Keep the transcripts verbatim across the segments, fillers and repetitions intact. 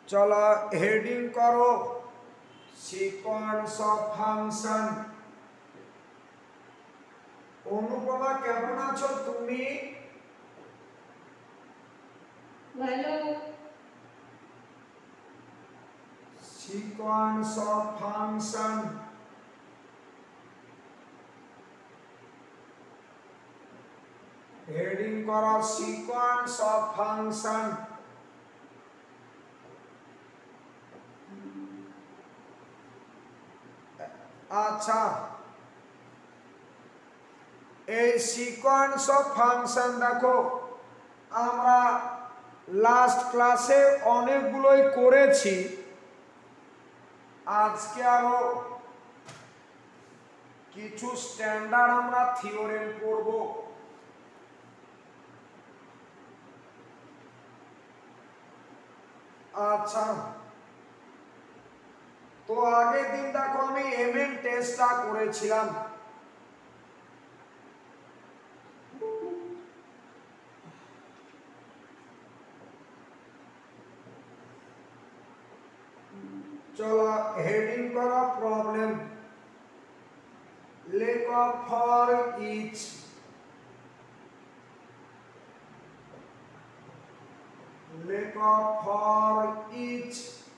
चलो हेडिंग करो sequence of function. Anupama কেমন আছো তুমি? ভালো। সিকোয়েন্স অফ ফাংশন হেডিং করো সিকোয়েন্স অফ ফাংশন। আচ্ছা, এই সিকোয়েন্স অফ ফাংশন দেখো আমরা লাস্ট ক্লাসে অনেকগুলোই করেছি, আজকে আরো কিছু স্ট্যান্ডার্ড আমরা থিওরেম পড়ব। আচ্ছা, তো আগের দিন দেখো আমি এমএন টেস্টটা করেছিলাম। चलो हेडिंग करो प्रॉब्लम। लिखो फॉर ईच लिखो फॉर ईच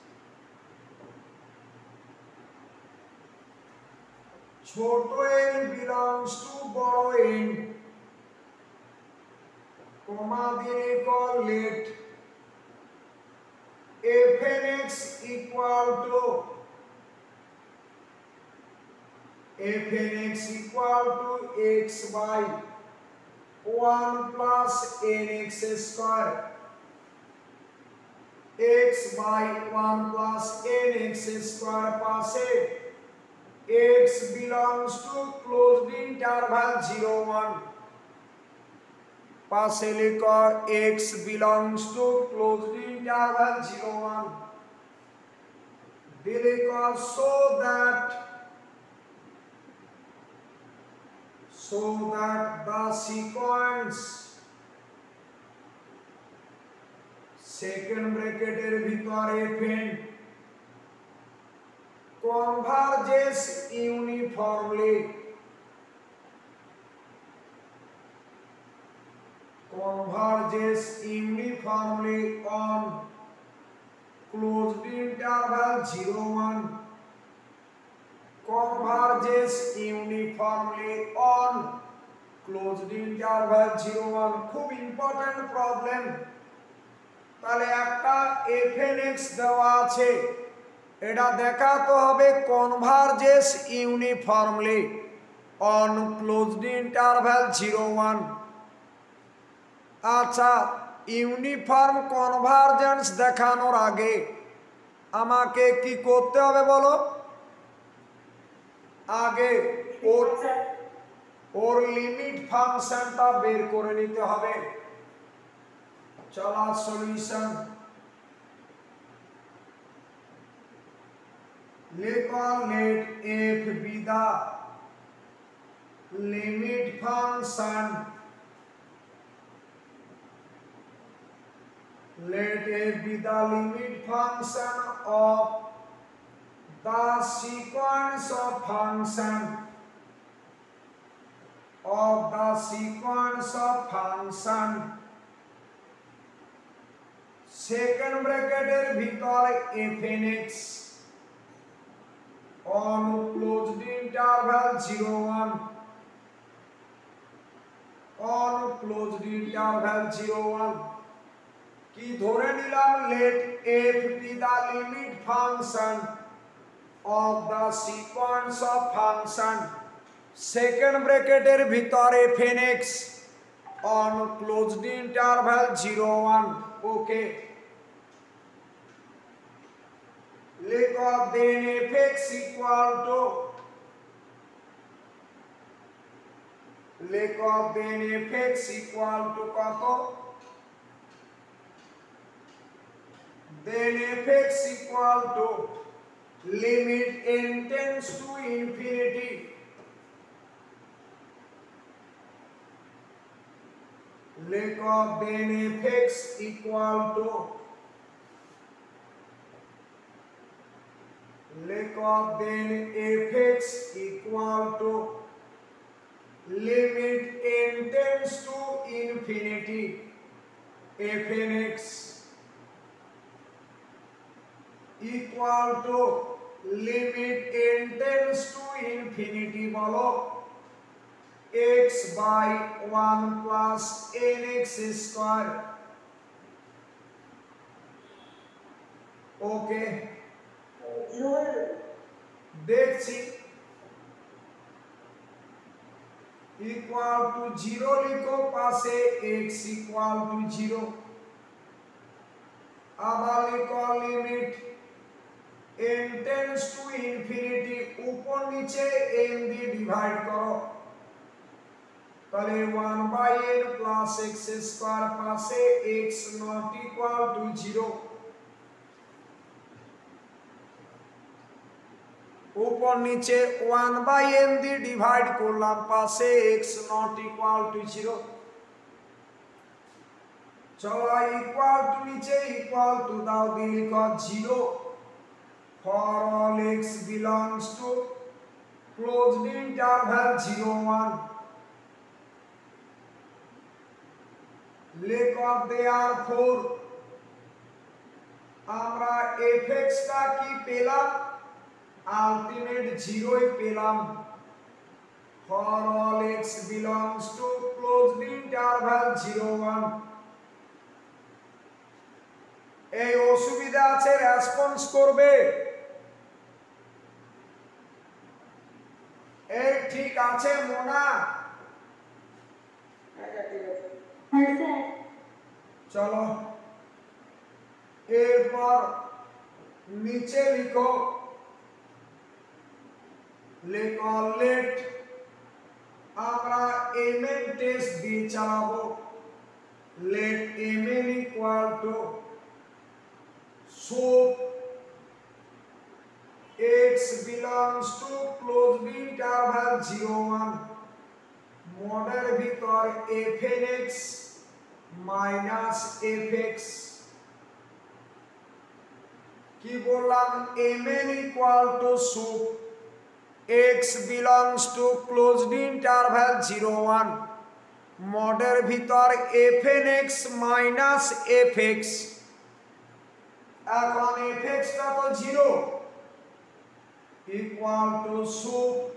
छोटो एन बिलोंग्स टू बड़ो एन कमा दिए को let fn x equal to fn x equal to x by one plus nx square x by one plus nx square पासे x belongs to closed interval zero one पासे लिखो x belongs to closed interval zero one लिखो so that so that the sequence second bracket এর ভিতরে fn converges uniformly converges uniformly on closed interval zero one converges uniformly on closed interval zero one খুব important problem. তাহলে একটা fn x দেওয়া আছে, এটা দেখাতে হবে converges uniformly on closed interval zero one। আচ্ছা, ইউনিফর্ম কনভারজেন্স দেখানোর আগে আমাকে কি করতে হবে বলো? আগে ওর ওর লিমিট ফাংশনটা বের করে নিতে হবে। চলো সলিউশন লিখো let f be the limit function let f be the limit function of the sequence of function of the sequence of function second bracket এর ভিতরে fn x on closed interval zero one on closed interval zero one কি ধরে নিলাম let f be the limit function of the sequence of function second bracket এর ভিতরে fn x on closed interval zero one okay লিখো then fx equal to লিখো then fx equal to কত then fx equal to limit n tends to infinity लिखो then fx equal to লেখো then fx equal to limit n tends to infinity fnx equal to limit n tends to infinity বলো x by one plus nx square ওকে দেখছি equal to zero लिखो पासे x equal to zero আবার লিখো limit n tends to infinity উপর নিচে n দিয়ে divide করো তাহলে one by n plus x square পাশে x not equal to zero উপর নিচে one by n দিয়ে ডিভাইড করলাম পাশে x not equal to zero চলো ইকুয়াল টু নিচে ইকুয়াল টু দাও দিয়ে লিখো zero for all x belongs to closed interval zero one লিখো therefore আমরা fx টা কি পেলাম আলটিমেট জিরোই পেলাম for all x belongs to closed interval zero one এই অসুবিধা আছে রেসপন্স করবে এই ঠিক আছে মোনা চলো এরপর নিচে লিখো লেখো লেট আমরা mn টেস্ট দিয়ে চালাবো let mn equal to so x belongs to closed interval zero one মডের ভিতর fnx minus fx কি বললাম mn equal to so x belongs to closed interval zero one মডের ভিতর fnx minus fx এখন fx টা তো zero equal to so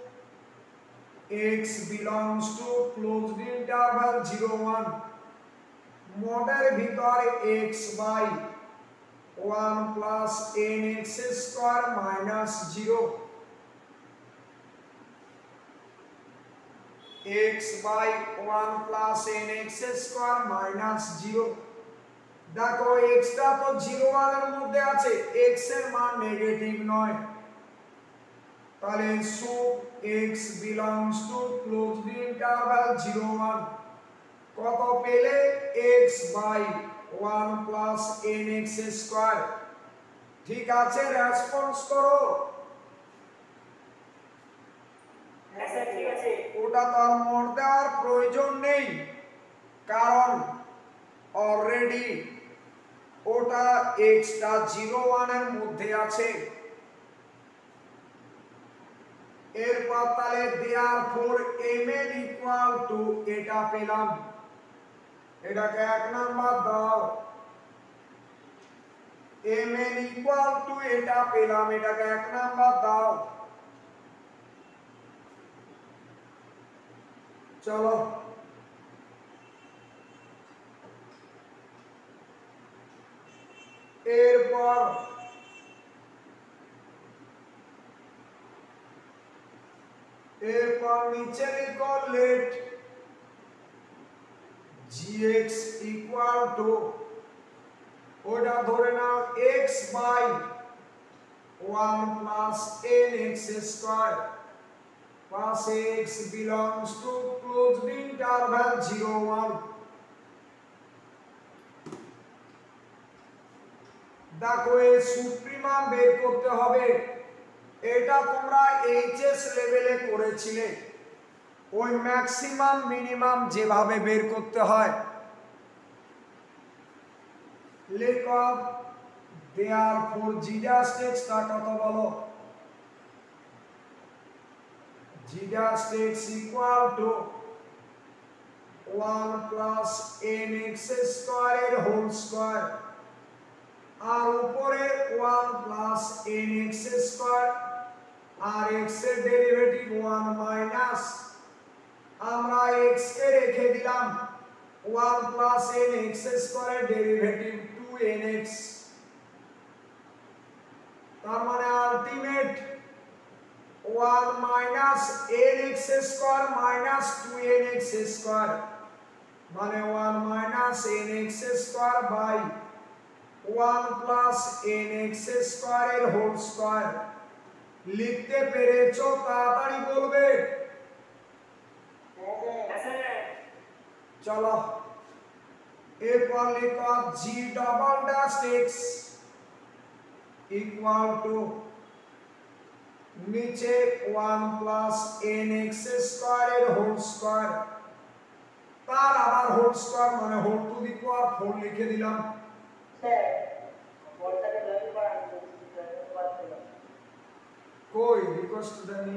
x belongs to closed interval zero one মডের ভিতর x by one plus nx square minus zero x by one plus nx square minus zero দেখো x টা তো zero one এর মধ্যে আছে x এর মান নেগেটিভ নয় তাহলে so x belongs to closed interval zero one কত পেলে x by one plus nx square ঠিক আছে রেসপন্স করো হ্যাঁ স্যার ঠিক আছে ওটা তো আর মোড় দেওয়ার প্রয়োজন নেই কারণ অলরেডি ওটা x টা zero one এর মধ্যে আছে এরপর তাহলে therefore mn equal to এটা পেলাম এটাকে এক নাম্বার দাও mn equal to এটা পেলাম এটাকে এক নাম্বার দাও চলো এরপর এরপর নিচে লিখো let gx equal to ওটা ধরে নাও x by one plus nx square plus x belongs to closed interval zero one দেখো এই সুপ্রিমাম বের করতে হবে এটা তোমরা এইচএস লেভেলে করেছিলে ওই ম্যাক্সিমাম মিনিমাম যেভাবে বের করতে হয় লেখো therefore g dash x টা কত বলো g dash x equal to one plus nx square এর হোল স্কয়ার আর উপরে one plus nx স্কয়ার আর x এর ডেরিভেটিভ one মাইনাস আমরা x কে রেখে দিলাম one plus nx স্কয়ার এর ডেরিভেটিভ two n x তার মানে ultimate one minus nx square minus two n x square মানে one minus nx square by one plus nx square এর whole square লিখতে পেরেছো তাড়াতাড়ি বলবে চলো এরপর লিখো g double dash x equal to নিচে one plus nx square এর হোল স্কয়ার তার আবার হোল স্কয়ার মানে whole to the power four লিখে দিলাম স্যার বলটাকে জয়েন করা আমি করতে কই রিকোয়েস্ট দেনি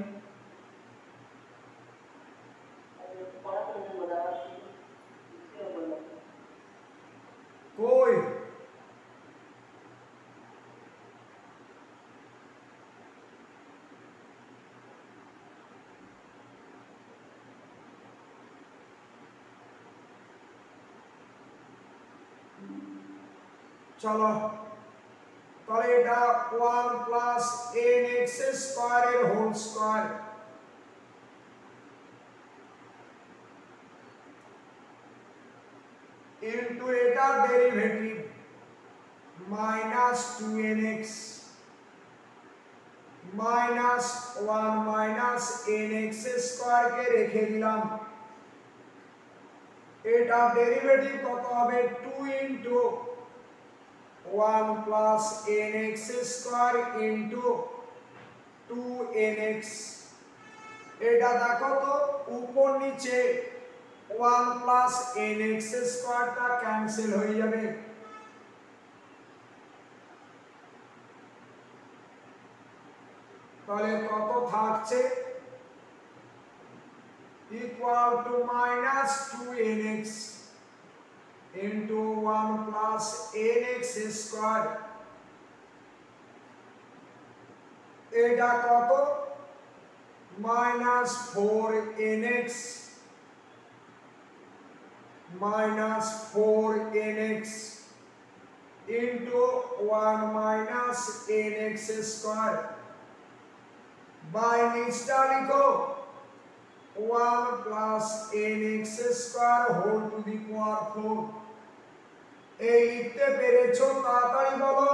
আমি পড়াতে বলা কি বললাম কই চলো তাহলে এটা one plus nx স্কয়ার এর হোল স্কয়ার ইনটু এটা derivative minus two n x minus one minus nx square কে রেখে দিলাম এটা ডেরিভেটিভ কত হবে two into one plus nx square into two n x এটা দেখো তো উপর নিচে one plus nx square টা ক্যান্সেল হয়ে যাবে তাহলে কত থাকছে equal to minus two n x into one plus nx square এটা কত minus four n x minus four n x into one minus nx square by নিচটা লিখো one plus nx square whole to the power four এই লিখতে পেরেছো তাড়াতাড়ি বলো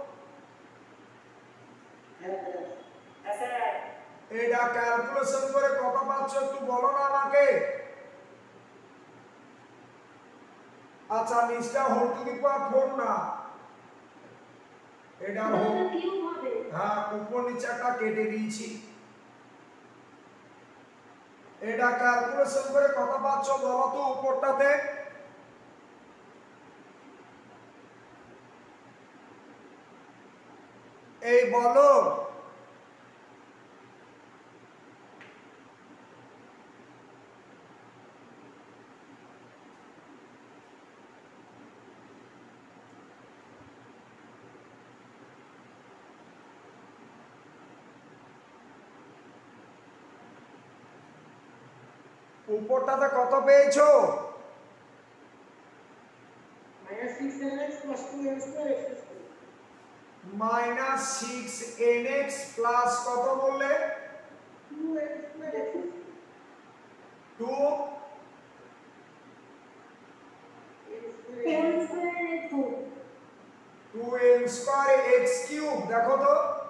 এটা ক্যালকুলেশন করে কত পাচ্ছ একটু বলো না আমাকে আচ্ছা নিচটা whole to the power four না এটা কিউব হবে হ্যাঁ উপর নিচে একটা কেটে দিয়েছি এটা ক্যালকুলেশন করে কত পাচ্ছ বলো তো উপরটাতে এই বলো উপরটাতে কত পেয়েছো minus six n x plus two n square x square minus six n x plus কত বললে two n square x two n square x two n square x cube দেখো তো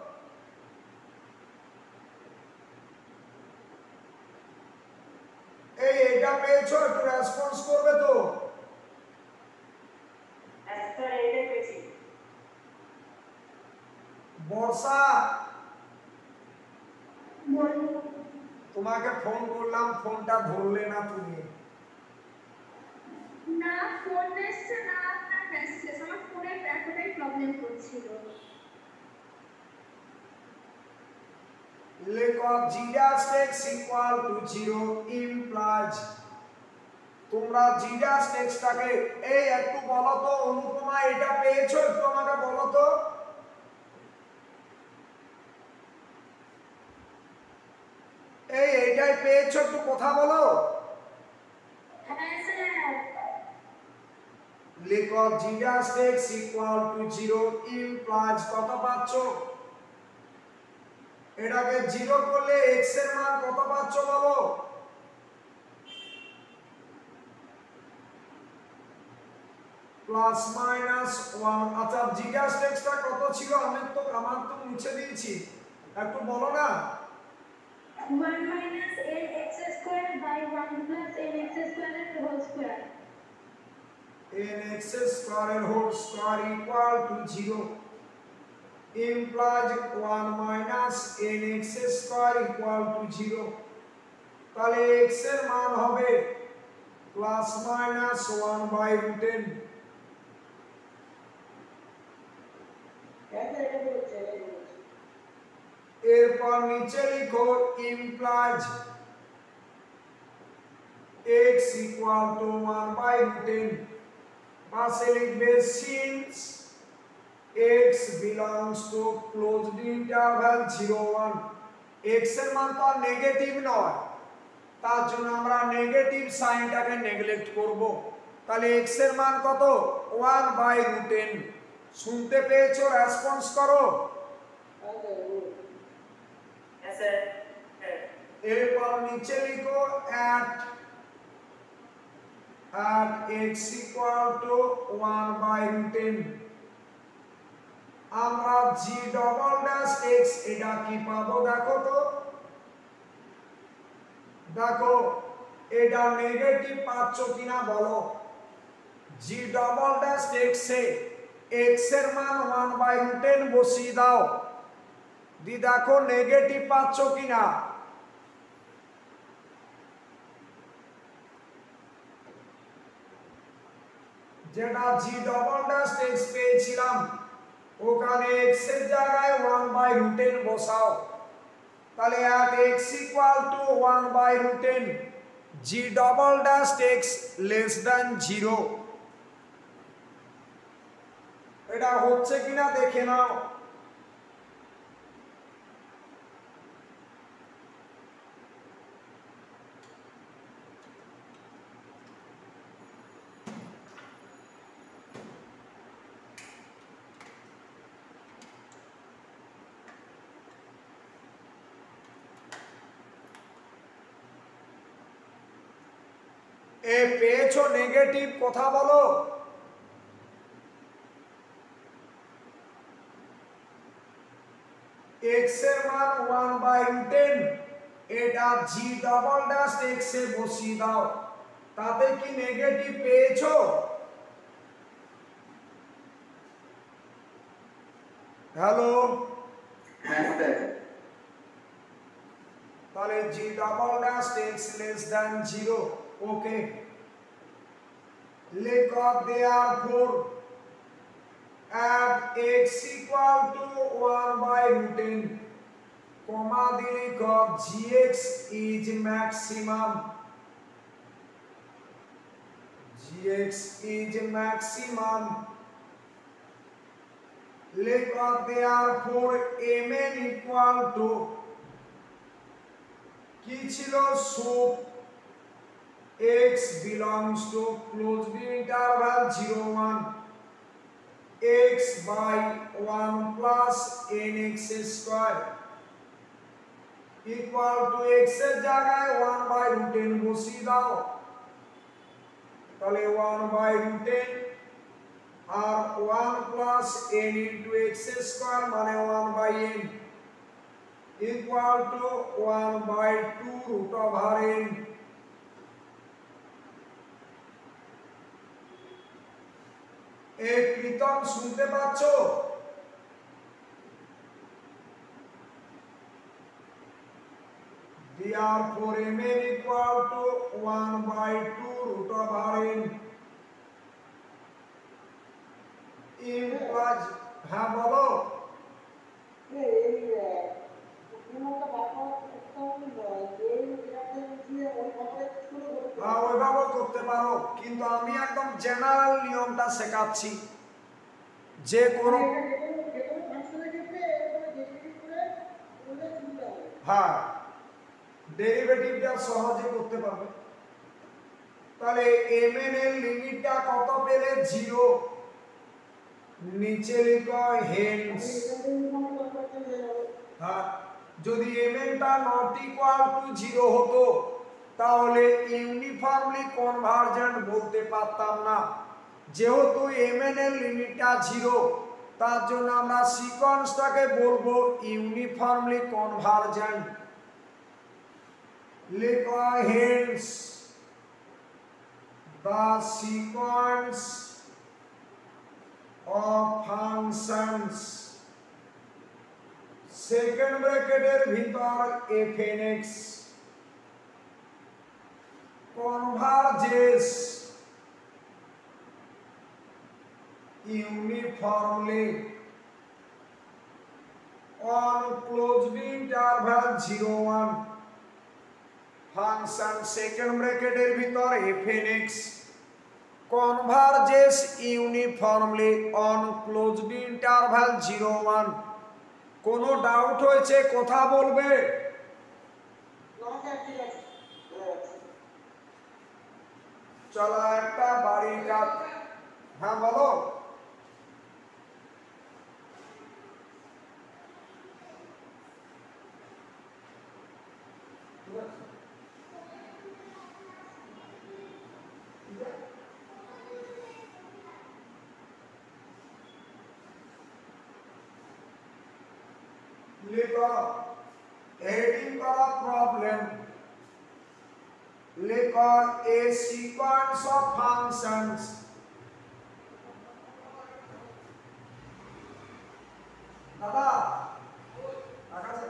এই এটা পেয়েছো একটু রেসপন্স করবে তো স্যার এইটা পেয়েছি বর্ষা বলো তোমাকে ফোন করলাম ফোনটা ধরলে না তুমি না ফোন এসছে না আপনার মেসেজ আমার ফোনের এতটাই প্রবলেম করছিল লেখো g dash x equal to zero implies তোমরা g dash x টাকে এই একটু বলো তো অনুপমা এটা পেয়েছো একটু আমাকে বলো তো এই এইটাই পেয়েছো একটু কথা বলো হ্যাঁ স্যার লেখো g dash x equal to zero implies কত পাচ্ছো এটাকে জিরো করলে x এর মান কত পাচ্ছো বলো প্লাস মাইনাস ওয়ান আচ্ছা g dash x টা কত ছিল আমি তো আমার তো মুছে দিয়েছি একটু বলো না one minus n x square by one plus n x square whole square n x square whole square equal to zero implies one minus n x square equal to zero তাহলে x এর মান হবে plus minus one by root n এরপর নিচে লিখো implies x equal to one by root n পাশে লিখবে since x belongs to closed interval zero one x এর মান তো নেগেটিভ নয় তার জন্য আমরা নেগেটিভ সাইনটাকে নেগলেক্ট করব তাহলে x এর মান কত one by root n শুনতে পেয়েছো রেসপন্স করো হ্যাঁ স্যার এরপর নিচে লিখো at at x equal to one by root n আমরা g ডবল ড্যাশ x এটা কি পাবো দেখো তো দেখো এটা নেগেটিভ পাচ্ছ কিনা বলো g ডবল ড্যাশ x এ x এর মান one by root n বসিয়ে দাও দি দেখো নেগেটিভ পাচ্ছ কিনা যেটা g ডবল ড্যাশ x পেয়েছিলাম ওখানে x এর জায়গায় one by root n বসাও তাহলে at x equal to one by root n g double dash x less than zero এটা হচ্ছে কিনা দেখে নাও এ পেয়েছো নেগেটিভ কথা বলো x এর মান one by root n এটা g ডবল ড্যাশ x এ বসিয়ে দাও তাতে কি নেগেটিভ পেয়েছো হ্যালো হ্যাঁ স্যার তাহলে g double dash x less than zero okay লেখো therefore at x equal to one by root n comma দিয়ে লিখো gx is maximum gx is maximum লেখো therefore mn equal to কি ছিল sup x belongs to closed interval zero one x by one plus nx square equal to x এর জায়গায় one by root n বসিয়ে দাও তাহলে one by root n R one plus n into x square মানে one by n equal to one by two root over n এ প্রীতম শুনতে পাচ্ছো therefore mn equal to one by two root over n implies হ্যাঁ বলো হ্যাঁ ওইভাবে করতে পারো, কিন্তু আমি একদম জেনারেল নিয়মটা শেখাচ্ছি। যে কোনো হ্যাঁ ডেরিভেটিভটা সহজে করতে পারবে। তাহলে mn এর লিমিটটা কত পেলে? জিরো। নিচে লিখো হেন্স। হ্যাঁ যদি mn টা নট ইকুয়াল টু জিরো হতো তাহলে ইউনিফর্মলি কনভার্জেন্ট বলতে পারতাম না। যেহেতু mn এর লিমিটটা জিরো তার জন্য আমরা সিকোয়েন্সটাকে বলবো ইউনিফর্মলি কনভার্জেন্ট। লিখো hence the sequence of functions second bracket এর ভিতর fnx converges uniformly on closed interval zero one function second bracket এর ভিতর fnx converges uniformly on closed interval zero one। কোনো ডাউট হয়েছে কথা বলবে? চলো একটা বাড়ির কাজ। হ্যাঁ বলো। लिखो हेडिंग करो प्रॉब्लम। लिखो ए सीक्वेंस ऑफ फंक्शंस दादा आकाश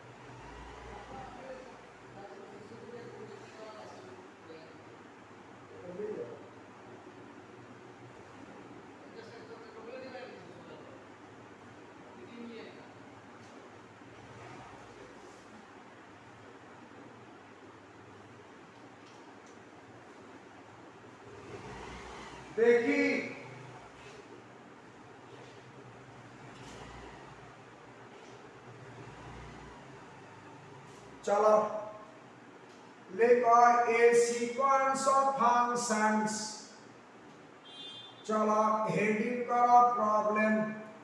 देखी चलो लिखो ए सीक्वेंस ऑफ फंक्शंस। चलो हेडिंग करो प्रॉब्लम।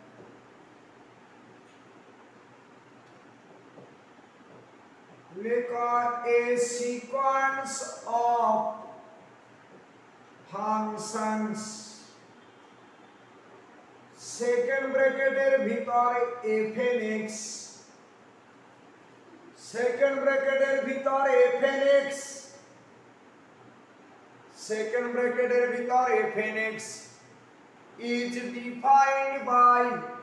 लिखो a sequence of functions second bracket এর ভিতর fnx second bracket এর ভিতর fnx second bracket এর ভিতর fnx is defined by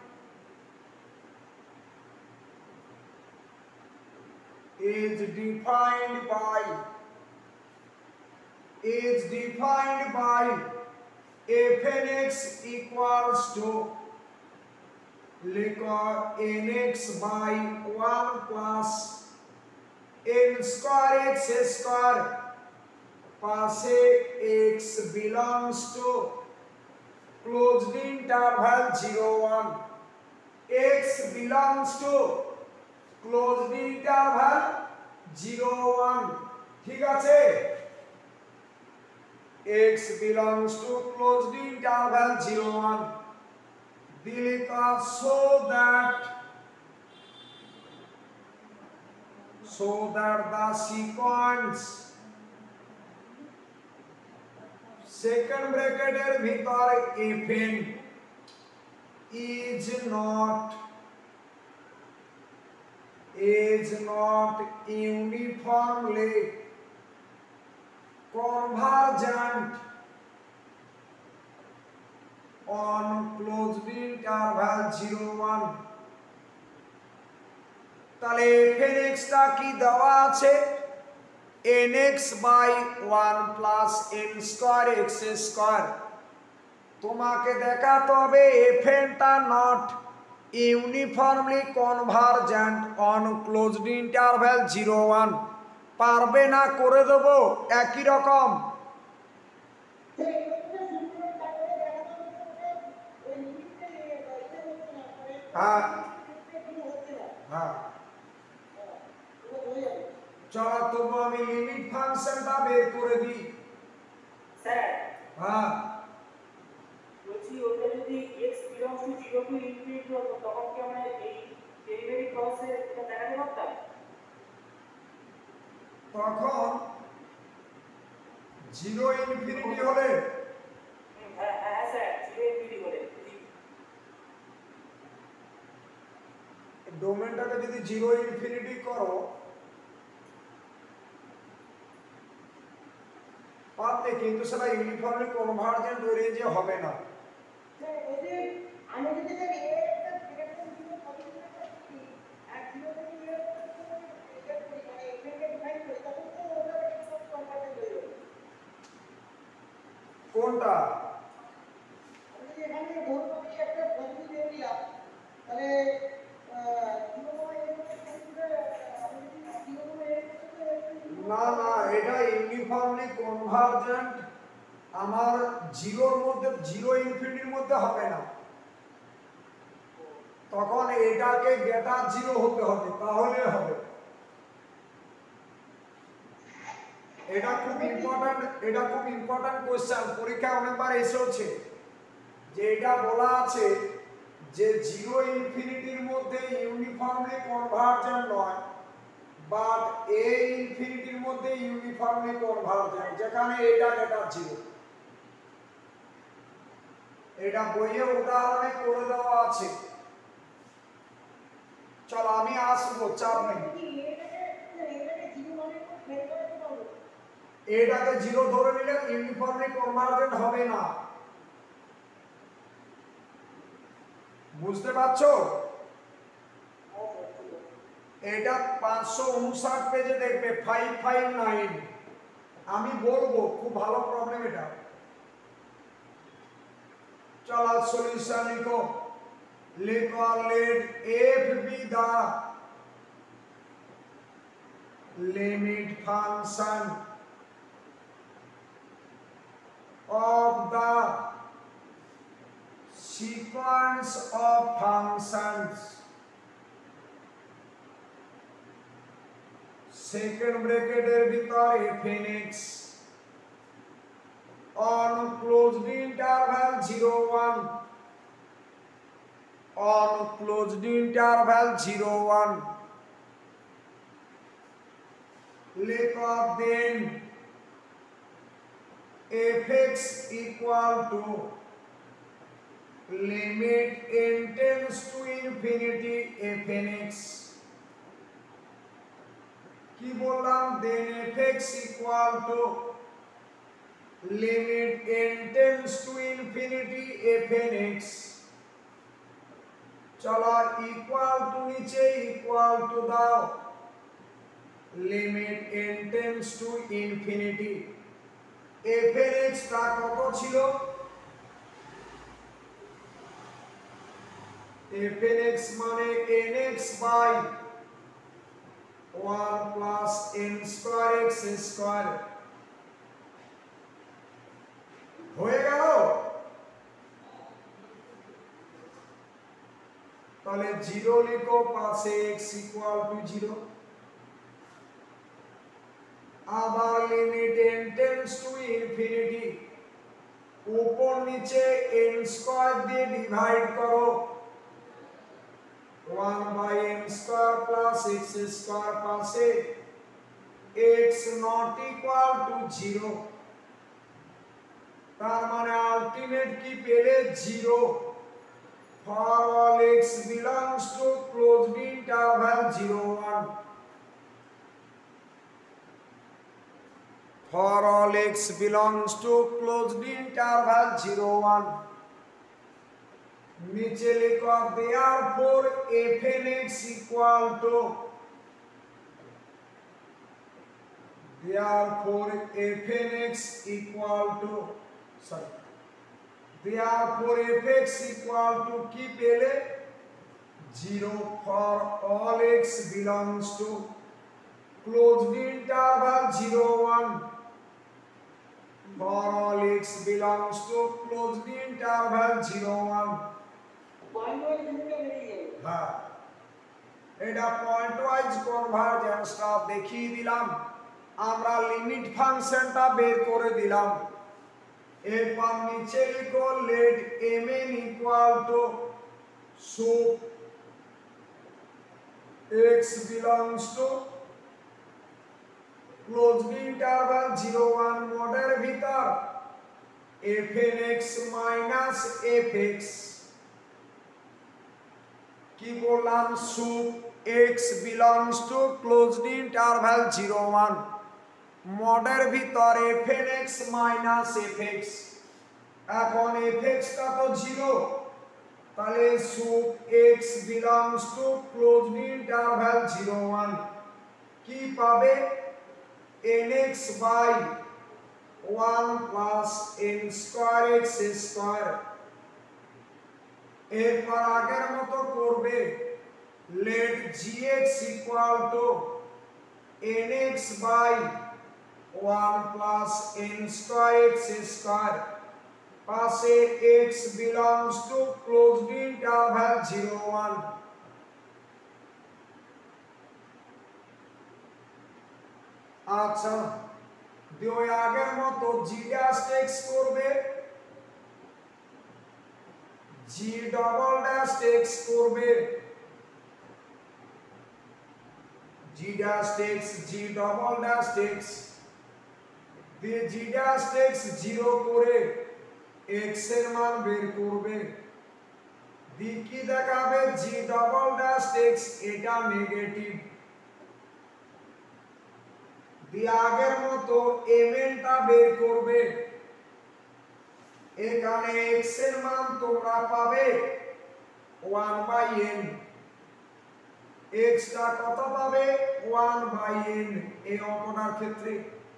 is defined by is defined by fnx equals to लिखो nx by one plus n square x square पासे x belongs to closed interval zero one x belongs to closed interval zero one ঠিক আছে। x belongs to closed interval zero one dilita so that so that the sequence second bracket er bhitor fn is not is not uniformly convergent on closed interval zero one তাহলে fnx টা কি দেওয়া আছে nx by one plus n square x square তোমাকে দেখাতে হবে fn টা not uniformly convergent on closed interval zero one, পারবে না করে দেব একই রকম। হ্যাঁ হ্যাঁ চলো তবু আমি লিমিট ফাংশনটা বের করে দিই। স্যার হ্যাঁ বলছি ওটা যদি x belongs to zero to infinity হতো তখন কি আমরা এই ডেরিভেটিভ প্রসেসে এটা দেখাতে পারতাম? তখন জিরো ইনফিনিটি হলে হ্যাঁ হ্যাঁ স্যার জিরো ইনফিনিটি হলে ডোমেনটাকে যদি জিরো ইনফিনিটি করো পারতে, কিন্তু সেটা ইউনিফর্মলি কনভারজেন্ট ওই রেঞ্জে হবে না। আমি যদি স্যার এ একটা ডিরেকশন দিব পজিটিভ করছি আর জিরো থেকে এর মানে এখানে ডিফাইন করি তখন তো ওটা একটা কনভার্জেন্ট হয়ে যাবে। কোনটা? আমি যদি এখানে ধরুন আমি একটা পজিটিভ দিয়ে দিলাম তাহলে না না, এটা ইউনিফর্মলি কনভারজেন্ট আমার জিরোর মধ্যে, জিরো ইনফিনিটির মধ্যে হবে না। তখন এটাকে গ্রেটার জিরো হতে হবে, তাহলে হবে। এটা খুব ইম্পর্টেন্ট, এটা খুব ইম্পর্টেন্ট কোশ্চেন, পরীক্ষায় অনেকবার এসেছে যে এটা বলা আছে যে জিরো ইনফিনিটির মধ্যে ইউনিফর্মলি কনভারজেন্ট নয়, বাট এ ইনফিনিটির মধ্যে ইউনিফর্মলি কনভারজেন্ট, যেখানে এটা গ্রেটার জিরো। এটা বইয়ে উদাহরণে করে দেওয়া আছে। চলো আমি আসবো, চাপ নেই। এটাকে জিরো ধরে নিলে ইউনিফর্মলি কনভারজেন্ট হবে না, বুঝতে পারছো? এটা পাঁচশো উনষাট পেজে দেখবে, ফাইভ ফাইভ নাইন। আমি বলবো, খুব ভালো প্রবলেম এটা। চলো সলিউশন লিখো। লিখো let F be the limit function of the sequence of functions, second bracket এর ভিতর fnx on closed interval zero one, on closed interval zero one, look up then fx equal to limit n tends to infinity fnx, কি বললাম, then fx equal to limit n tends to infinity fnx। চলো equal to নিচে equal to দাও, limit n tends to infinity fnx টা কত ছিল? fnx মানে nx by one plus n square x square। হয়ে গেল? তাহলে জিরো লিখো, পাশে x ইকুয়াল টু জিরো। আবার limit n tends to infinity, উপর নিচে n স্কয়ার দিয়ে ডিভাইড করো, one by n স্কয়ার প্লাস x স্কয়ার পাশে x not equal to zero, তার মানে আলটিমেট কি পেলে zero. for all x belongs to closed interval zero one, for all x belongs to closed interval zero one, नीचे लिखो therefore fnx equal to, therefore fnx equal to, sorry, therefore fx equal to কি পেলে zero for all x belongs to closed interval zero one for all x belongs to closed interval zero one হ্যাঁ এটা point wise কনভারজেন্সটা দেখিয়ে দিলাম আমরা limit ফাংশনটা বের করে দিলাম এরপর নিচে লিখো let mn equal to sup x belongs to closed interval zero one মোডের ভিতর fnx minus fx কি বললাম sup x belongs to closed interval zero one মোডের ভিতর fnx minus fx এখন fx টা তো জিরো তাহলে sup x belongs to closed interval zero one কি পাবে nx by one plus n square x square এরপর আগের মতো করবে let gx equal to nx by one plus n square x square পাশে x belongs to closed interval zero one আচ্ছা দুই আগের মতো g dash x করবে g double dash x করবে g dash x g double dash x দিয়ে g dash x zero করে x এর মান বের করবে দি কি দেখাবে g double dash x এটা নেগেটিভ দি আগের মতো mn টা বের করবে এখানে x এর মান তোমরা পাবে one by n x টা কত পাবে one by n এই অঙ্কটার ক্ষেত্রে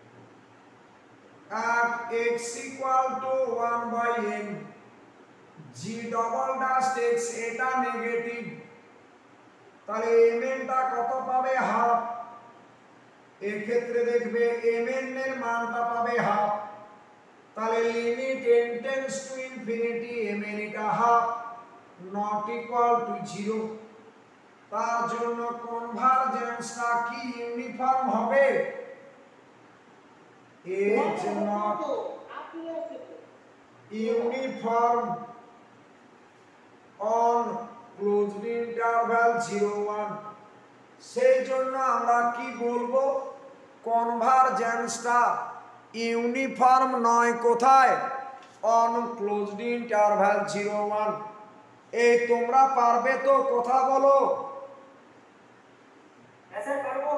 at x equal to one by n g double dash x এটা নেগেটিভ তাহলে mn টা কত পাবে হাফ এই ক্ষেত্রে দেখবে mn এর মানটা পাবে হাফ তাহলে limit n tends to infinity mn এটা half not equal to zero তার জন্য কনভারজেন্সটা কি ইউনিফর্ম হবে is not uniform on closed interval zero one সেই জন্য আমরা কি বলবো কনভারজেন্সটা ইউনিফর্ম নয় কোথায় on closed interval zero one এই তোমরা পারবে তো কথা বলো ऐसा करबो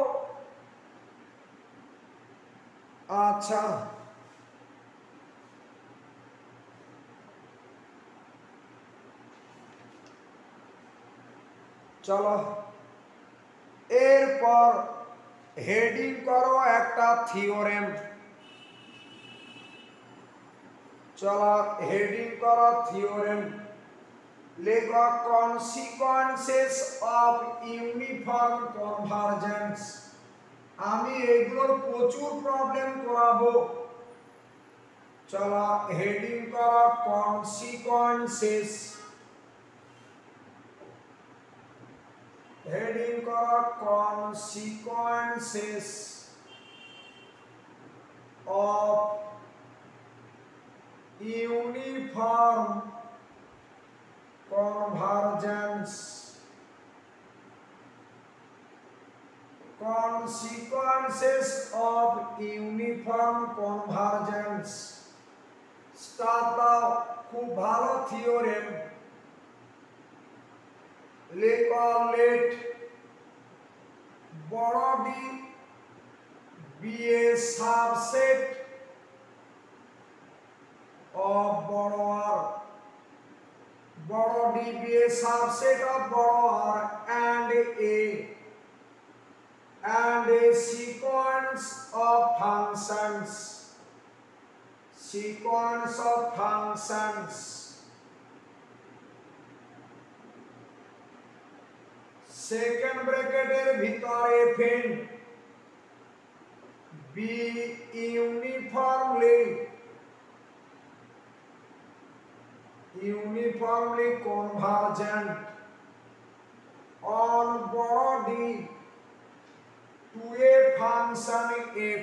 আচ্ছা চলো এরপর হেডিং করো একটা থিওরেম চলো হেডিং করো থিওরেম লেখো কনসিকোয়েন্সেস অফ ইউনিফর্ম কনভারজেন্স আমি এগুলোর প্রচুর প্রবলেম করাবো চলো হেডিং করো কনসিকোয়েন্সেস হেডিং করো consequences of uniform convergence consequences of uniform convergence start দাও খুব ভালো থিওরেম লেখো let বড় D be a subset of বড় আর বড় D be a subset of বড় R and a and a sequence of functions sequence of functions second ব্র্যাকেটের ভিতরে ফেন be uniformly uniformly convergent on body to a function f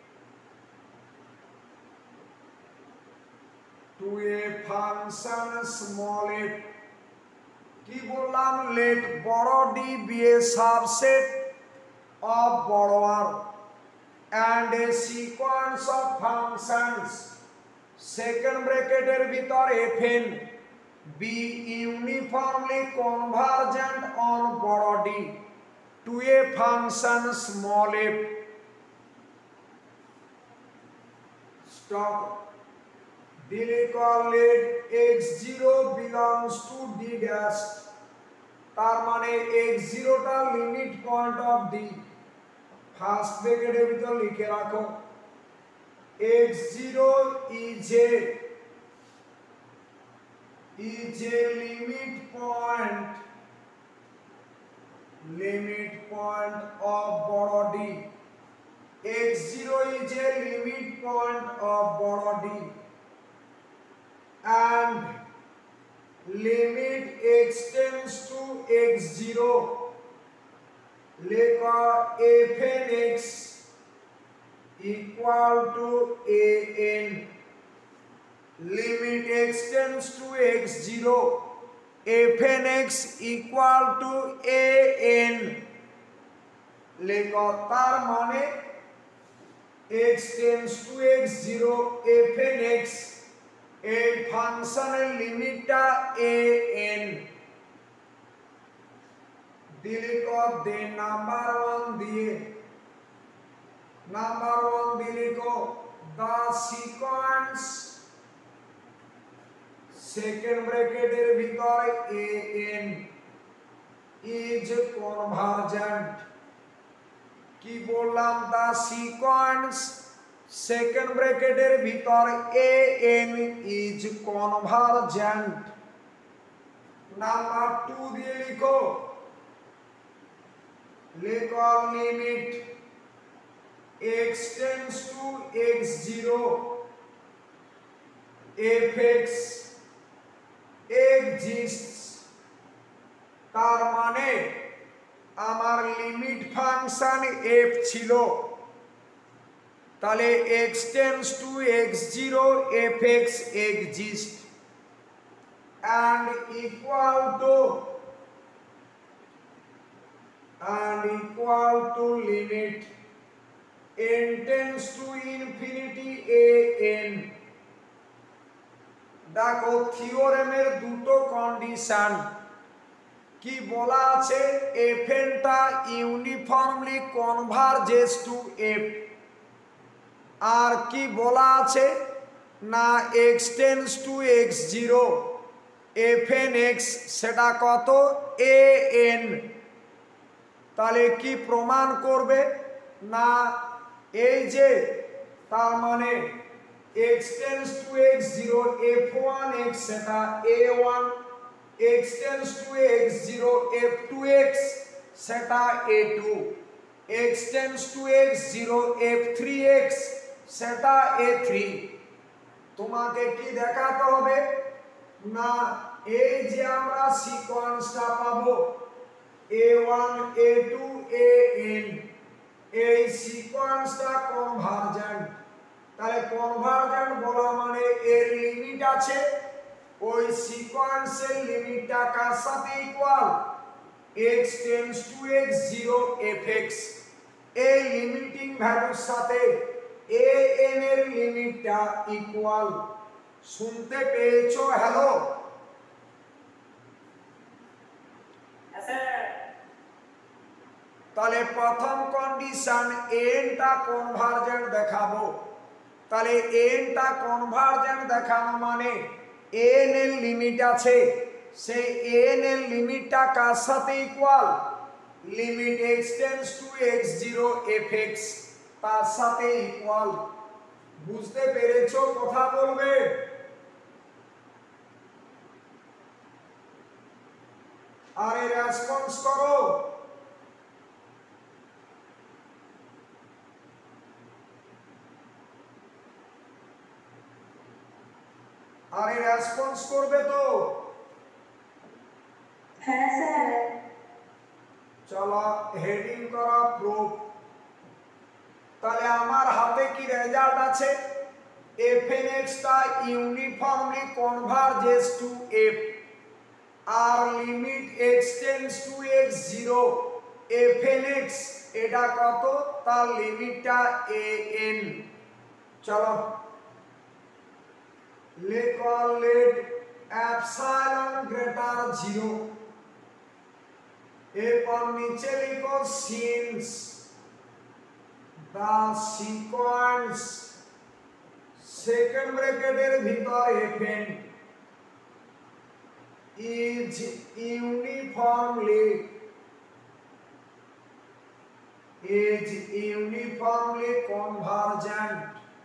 to a function small f কি বললাম let বড় d be a subset of বড় r and a sequence of functions second ব্র্যাকেটের ভিতরে fn be uniformly convergent on বড় d to a function small f. Stop. দিলে let x zero belongs to d dash, তার মানে x zero টা limit point of d। First ব্র্যাকেটের ভিতর লিখে রাখো x zero is a is a limit point limit point of বড় d। x zero is a limit point of বড় d and limit x tends to x zero লেখা fn x equal to an limit x tends to x zero fn x equal to an লেখা তার মানে x tends to x zero fn x এই ফাংশনের লিমিটটা an দিলে কত দে number one দিয়ে নাম্বার ওয়ান দিলে কো the sequence সেকেন্ড ব্র্যাকেটের ভিতরে an is convergent কি বললাম the sequence সেকেন্ড ব্র্যাকেটের ভিতর an is convergent। Number two দিয়ে লিখো লেখো limit x tends to x zero fx exists, তার মানে আমার লিমিট ফাংশন f ছিল, তাহলে x tends to x zero fx exists and equal to and equal to limit n tends to infinity an। দেখো থিওরেমের দুটো কন্ডিশন কি বলা আছে fn টা ইউনিফর্মলি কনভারজেস টু f আর কি বলা আছে না x tends to x zero fn x সেটা কত an। তাহলে কি প্রমাণ করবে না এই যে তার মানে x tends to x zero f one x সেটা a one x tends to x zero f two x সেটা a two x tends to x zero f three x সেটা a three। তোমাকে কি দেখাতে হবে না এই যে আমরা সিকোয়েন্সটা পাবো a one a two an এই সিকোয়েন্সটা কনভারজেন্ট। তাহলে কনভারজেন্ট বলা মানে এর লিমিট আছে, ওই সিকোয়েন্সের লিমিটটা কার সাথে equal x tends to x zero fx এই লিমিটিং ভ্যালুর সাথে an এর লিমিটটা ইকুয়াল। শুনতে পেয়েছো? হ্যালো তাহলে প্রথম কন্ডিশন n টা কনভারজেন্ট দেখাবো, তাহলে n টা কনভারজেন্ট দেখানো মানে an এর লিমিট আছে, সেই an এর লিমিটটা কার সাথে equal limit x tends to x zero fx তার সাথে ইকুয়াল। বুঝতে পেরেছো? কথা বলবে। আরে রেসপন্স করো। আরে রেসপন্স করবে তো? হ্যাঁ স্যার। চলো হেডিং করা প্রুফ। তাহলে আমার হাতে কি রেজাল্ট আছে? fnx টা ইউনিফর্মলি কনভার্জেস টু f আর limit x tends to x zero fnx এটা কত? তার লিমিটটা an। চলো লেখো লেট এপসাইলন গ্রেটার জিরো। এরপর নিচে লিখো সিন্স the sequence সেকেন্ড ব্র্যাকেটের ভিতর fn is uniformly is uniformly convergent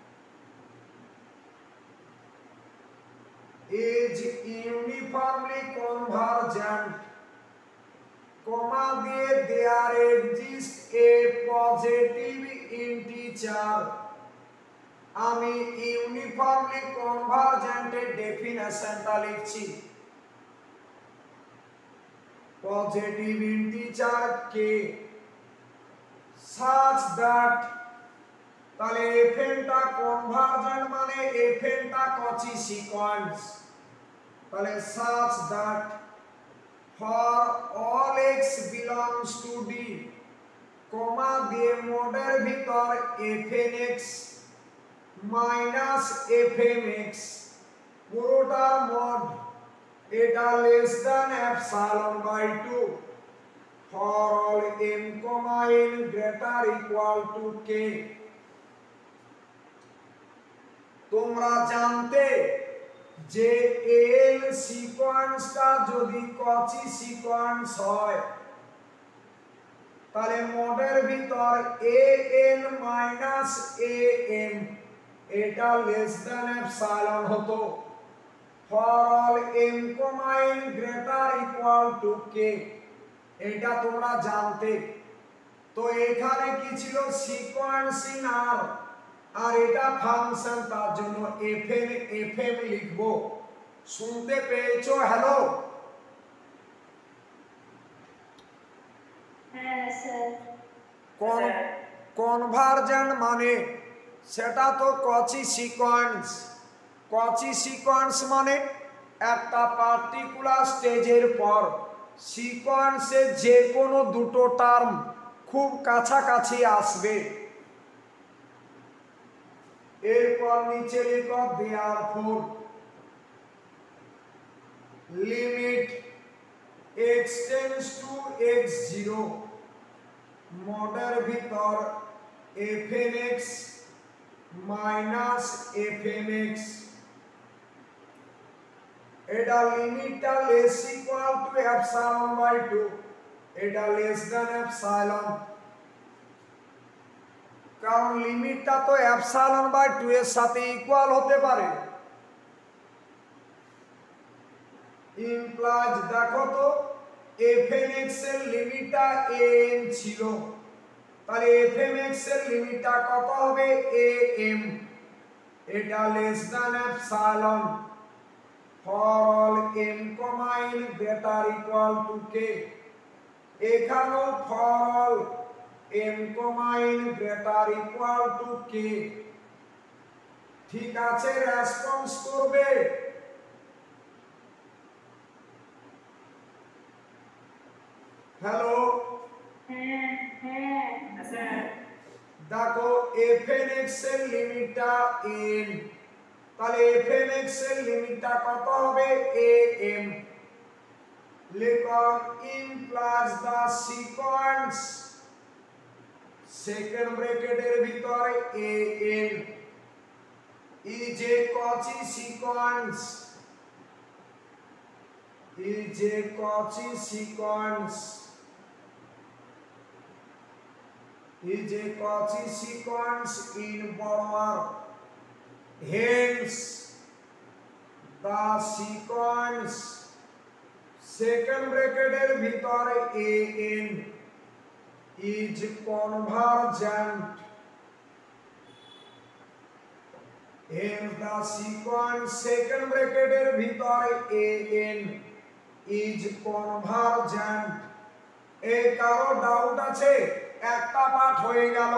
is uniformly convergent comma দিয়ে there exists a positive integer। আমি ইউনিফর্মলি কনভার্জেন্টের ডেফিনেশনটা লিখছি। পজিটিভ ইন্টিজার কে such that তাহলে fn টা কনভার্জেন্ট মানে fn টা কচি সিকোয়েন্স। তাহলে such that for all x belongs to d কমা দিয়ে মোডের ভিতর fnx মাইনাস fmx পুরোটার মোড এটা less than epsilon by two for all m comma n greater equal to k। তোমরা জানতে যে l সিকোয়েন্সটা যদি কচি সিকোয়েন্স হয় তাহলে মোডের ভিতর an মাইনাস am এটা লেস দ্যান এপসাইলন হতো for all m comma n greater equal to k। এটা তোমরা জানতে। তো এখানে কি ছিল? সিকোয়েন্সিং আর আর এটা ফাংশন, তার জন্য fn fm লিখবো। শুনতে পেয়েছো? হ্যালো হ্যাঁ স্যার। কোন কনভার্জেন্ট মানে সেটা তো কচি সিকোয়েন্স। কচি সিকোয়েন্স মানে একটা পার্টিকুলার স্টেজের পর সিকোয়েন্সে যে কোনো দুটো টার্ম খুব কাছাকাছি আসবে। এরপর নিচে লিখো therefore limit x tends to x zero মোডের ভিতর fnx মাইনাস fmx এটা লিমিটটা less equal to epsilon by two এটা লেস দ্যান এপসাইলন, কারণ লিমিটটা তো এপসাইলন বাই টু এর সাথে ইকুয়াল হতে পারে। ইমপ্লাইজ দেখো তো fnx এর লিমিটটা an ছিল, তাহলে fmx এর লিমিটটা কত হবে? am এটা less than epsilon for all m comma n greater equal to k। এখানেও for all m comma n greater equal to k। ঠিক আছে, রেসপন্স করবে? হ্যালো হ্যাঁ হ্যাঁ স্যার। দেখো fnx এর লিমিটটা n, তাহলে fnx এর লিমিটটা কত হবে? am লিখো ইমপ্লাইজ দা সিকোয়েন্স সেকেন্ড ব্র্যাকেটের ভিতরে an is a Cauchy sequence is a Cauchy sequence is a Cauchy sequence in Bormer, hence the sequence second bracket এর ভিতরে an is convergent hence the sequence second bracket এর ভিতরে an is convergent এই কারো doubt আছে একটা পাঠ হয়ে গেল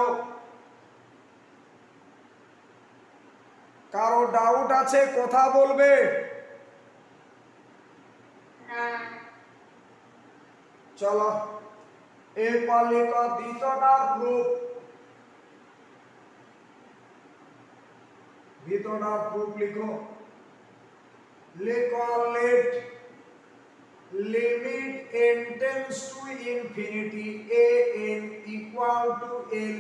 কারো ডাউট আছে কথা বলবে হ্যাঁ চলো এরপর লিখো দ্বিতীয়টা প্রুফ দ্বিতীয়টা প্রুফ লিখো লিখো let limit n tends to infinity a n equal to l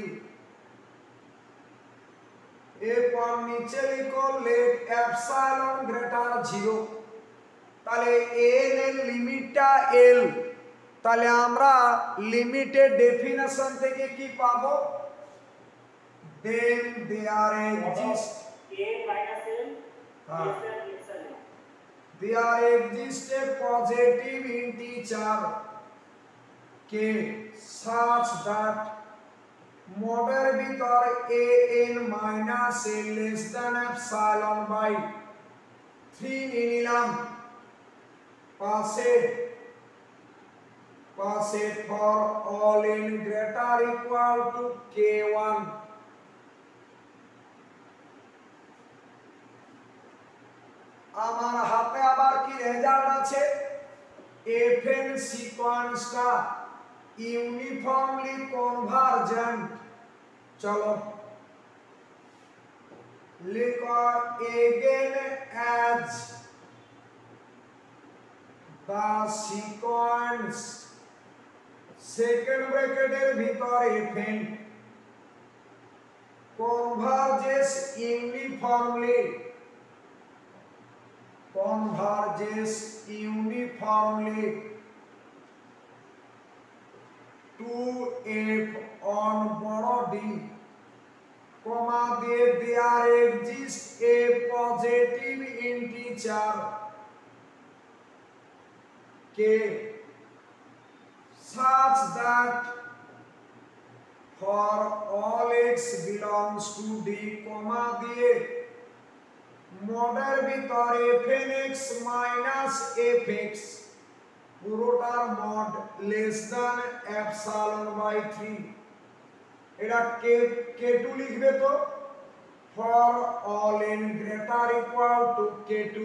এরপর নিচে লিখো let epsilon greater zero তাহলে n এর লিমিটটা l তাহলে আমরা লিমিটের ডেফিনিশন থেকে কি পাবো then there exists a minus l हाँ। less than epsilon. there exists a positive integer k such that মডের ভিতর an minus l less than epsilon by three নিয়ে নিলাম পাশে পাশে for all n greater equal to k one আমার হাতে আবার কি রেজাল্ট আছে fn সিকোয়েন্সটা ইউনিফর্মলি কনভার্জেন্ট চলো লিখো again as the sequence second bracket এর ভিতর fn converges uniformly converges uniformly to f on বড় d comma দিয়ে there exists a positive integer k such that for all x belongs to d comma দিয়ে মডের ভিতরে fnx minus fx পুরোটার mod less than epsilon by three এটা কে K two লিখবে তো for all n greater equal to K two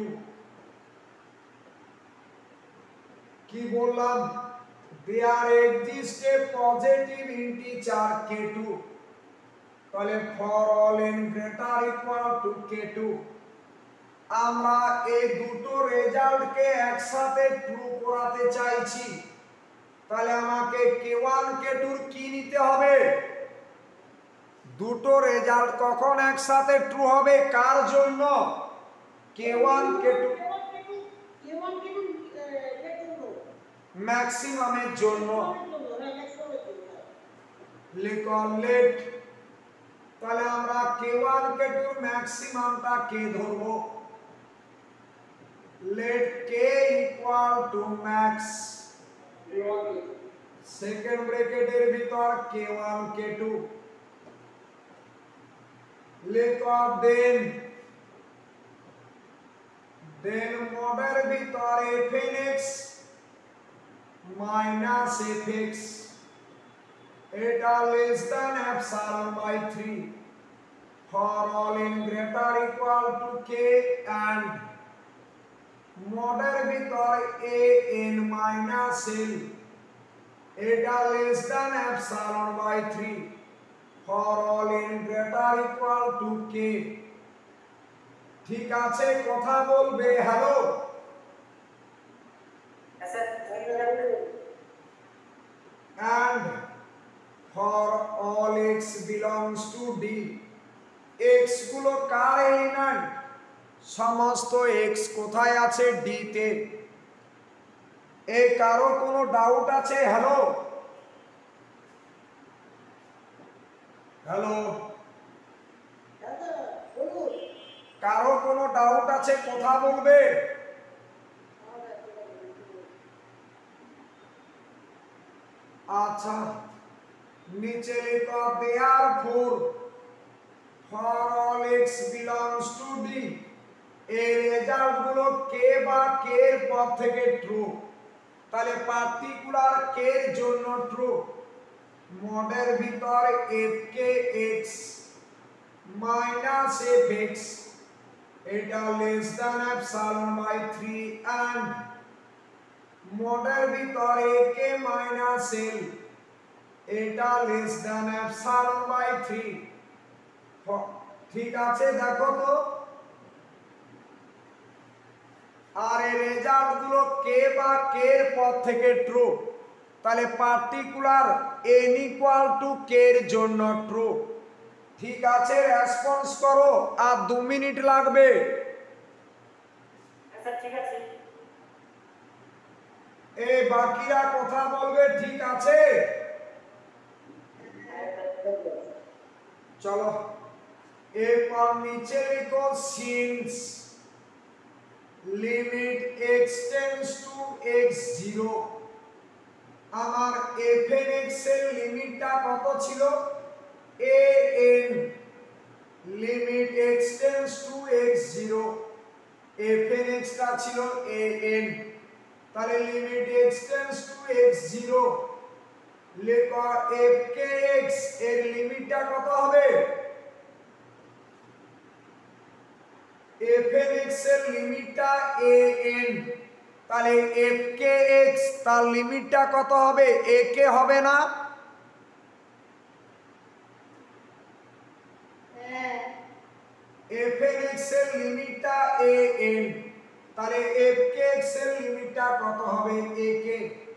কি বললাম there exists a positive integer K two তাহলে for all n greater equal to K two আমরা এই দুটো রেজাল্টকে একসাথে ট্রু করাতে চাইছি তাহলে আমাকে কে ওয়ান কে টু কি নিতে হবে দুটো রেজাল্ট কখন একসাথে ট্রু হবে কার জন্য K one K two K one K two এর জন্য ম্যাক্সিমামের জন্য হ্যাঁ ম্যাক্সিমামের জন্য লিখো লেট তাহলে আমরা কে ওয়ান কে টু ম্যাক্সিমামটা কে ধরবো let k equal to max second bracket এর ভিতর কে ওয়ান কে টু লিখো then then মডের ভিতর fnx minus fx এটা less than epsilon by three for all n greater equal to k and মডের ভিতর an minus l এটা less than epsilon by three for all n greater equal to k ঠিক আছে কথা বলবে hello and for all x belongs to d x গুলো কার element সমস্ত x কোথায় আছে d তে এই কারো কোনো ডাউট আছে হ্যালো হ্যালো কারো কোনো ডাউট আছে কথা বলবে আচ্ছা নিচে লিখো therefore for all x belongs to d এই রেজাল্ট গুলো কে বা কে এর পদ থেকে ট্রু তাহলে পার্টিকুলার কে এর জন্য ট্রু মডের ভিতর fkx minus fx এটা less than epsilon by three and মডের ভিতর ak minus l এটা less than epsilon by three ঠিক আছে দেখো তো আর এই রেজাল্ট গুলো কে বা কে এর পদ থেকে ট্রু তাহলে পার্টিকুলার n ইকুয়াল টু কে এর জন্য ট্রু ঠিক আছে রেসপন্স করো আর দু মিনিট লাগবে স্যার ঠিক আছে এই বাকিরা কথা বলবে ঠিক আছে চলো এরপর নিচে লিখো since limit x tends to x zero আমার fn x এর লিমিটটা কত ছিল an limit x tends to x zero fn x টা ছিল an তাহলে limit x tends to x zero লেখো fkx এর লিমিটটা কত হবে fn x এর লিমিটটা an তাহলে fkx তার লিমিটটা কত হবে ak হবে না হ্যাঁ fn x এর লিমিটটা an তাহলে fkx এর লিমিটটা কত হবে ak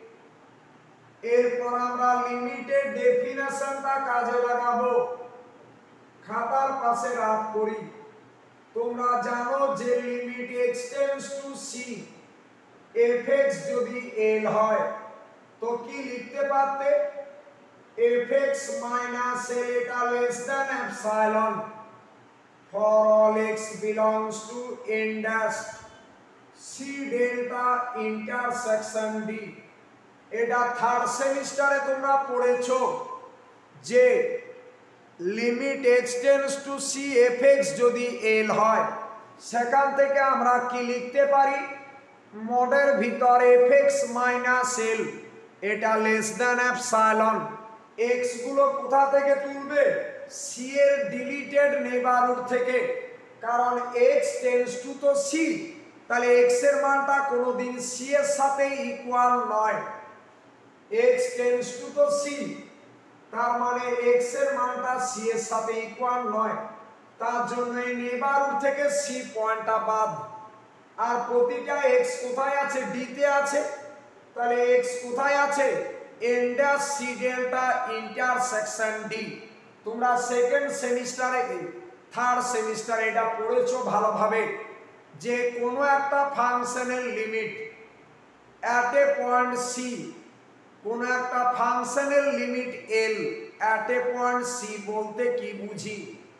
এরপর আমরা লিমিটের ডেফিনিশনটা কাজে লাগাবো খাতার পাশে রাখ করি তোমরা জানো যে limit x tends to c fx যদি l হয় তো কি লিখতে পারতে fx minus l এটা less than epsilon for all x belongs to n dash c delta intersection d এটা থার্ড সেমিস্টারে তোমরা পড়েছো যে limit x tends to c fx যদি l হয় সেখান থেকে আমরা কি লিখতে পারি মডের ভিতর fx minus l এটা লেস দ্যান এপসাইলন x গুলো কোথা থেকে তুলবে c এর ডিলিটেড নেইবারহুড থেকে কারণ x টেন্ডস টু তো c তাহলে x এর মানটা কোনোদিন c এর সাথে ইকুয়াল নয় x টেন্ডস টু তো c তার মানে x এর মানটা c এর সাথে ইকুয়াল নয় তার জন্য এই নেইবারহুড থেকে c পয়েন্টটা বাদ আর প্রতিটা x কোথায় আছে d তে আছে তাহলে x কোথায় আছে n dash c delta intersection d তোমরা সেকেন্ড সেমিস্টারে থার্ড সেমিস্টারে এটা পড়েছো ভালোভাবে যে কোনো একটা ফাংশনের limit at a point c কোন একটা ফাংশনের limit l at a point c বলতে কি বুঝি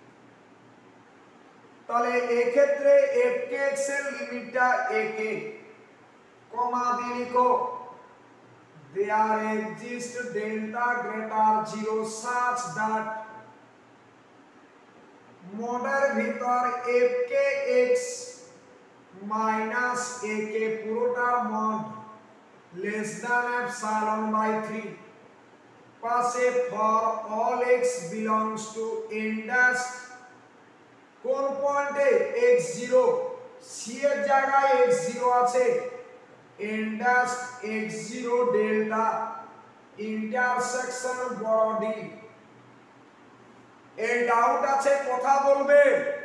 তাহলে এই ক্ষেত্রে fkx এর লিমিটটা ak কমা দিয়ে লিখো there exists delta greater zero such that মডের ভিতর fkx minus ak পুরোটা mod less than epsilon by three পাশে for all x belongs to n dash কোন পয়েন্টে x জিরো c এর জায়গায় x জিরো আছে n dash x zero delta intersection বডি এই ডাউট আছে কথা বলবে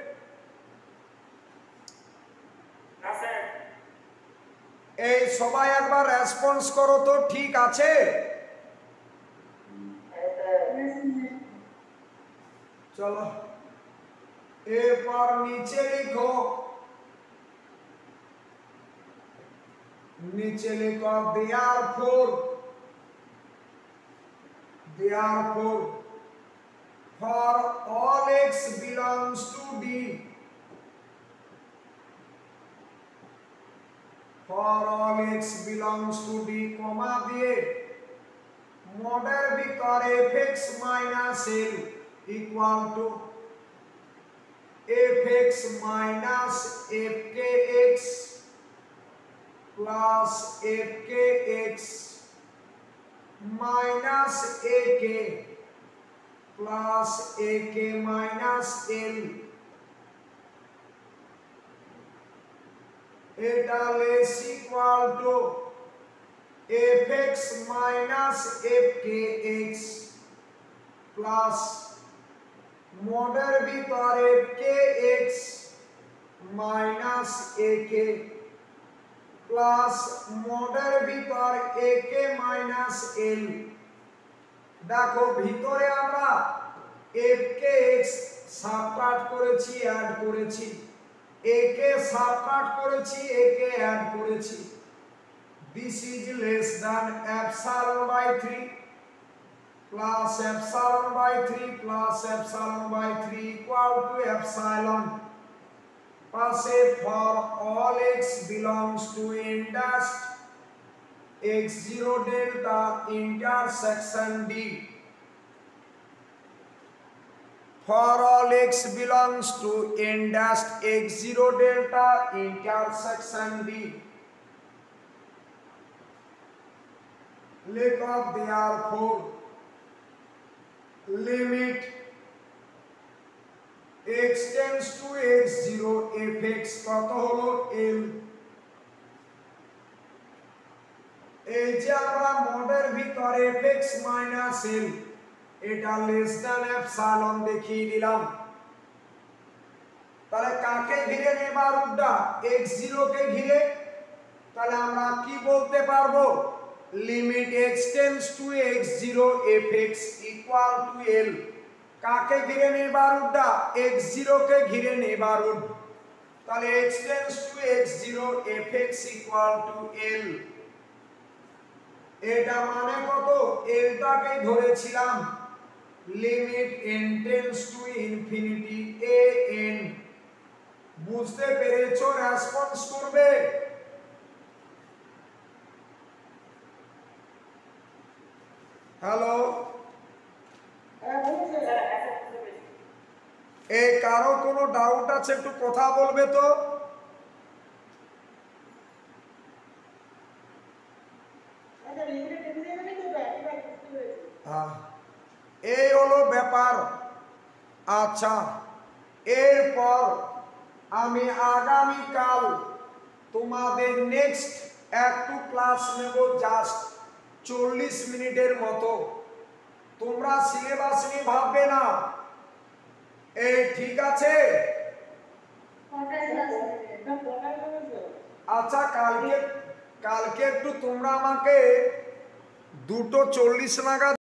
না স্যার এই সবাই একবার রেসপন্স করো তো ঠিক আছে চলো এরপর নিচে লিখো নিচে লিখো therefore therefore for all x belongs to d for all x belongs to d কমা দিয়ে মডের ভিতরে fx minus l equal to f x minus f k x plus f k x minus a k plus a k minus l এটা less equal to f x minus f k x plus মডের ভিতর f k x minus a k plus মডের ভিতর a k minus l. দেখো ভিতরে আমরা f k x subtract করেছি, add করেছি, a কে সাবট্রাক্ট করেছি, a কে অ্যাড করেছি। This is less than epsilon by three plus epsilon by three plus epsilon by three equal to epsilon পাশে for all x belongs to n dash x zero delta intersection d for all x belongs to n dash x zero delta intersection d look up therefore limit x tends to x zero fx কত হলো l। এই যে আমরা মডের ভিতরে fx minus l এটা less than epsilon দেখিয়ে দিলাম। তাহলে কাকে ঘিরে নেবারুডটা x zero কে ঘিরে, তাহলে আমরা কি বলতে পারবো limit x tends to x zero fx equal to l। কাকে ঘিরে নেবারুডটা x zero কে ঘিরে নেবারুড, তাহলে x tends to x zero fx equal to l। এটা মানে কত l টাকে ধরেছিলাম limit n tends to infinity a n। বুঝতে পেরেছো? রেসপন্স করবে। হ্যালো, এই কারো কোনো ডাউট আছে একটু কথা বলবে তো? হ্যাঁ, এই হলো ব্যাপার। আচ্ছা, এরপর আমি আগামীকাল তোমাদের নেক্সট একটু ক্লাস নেব, জাস্ট চল্লিশ মিনিটের মতো। তোমরা সিলেবাস নিয়ে ভাববে না, এই ঠিক আছে? আচ্ছা, কালকে কালকে একটু তোমরা আমাকে দুটো চল্লিশ নাগাদ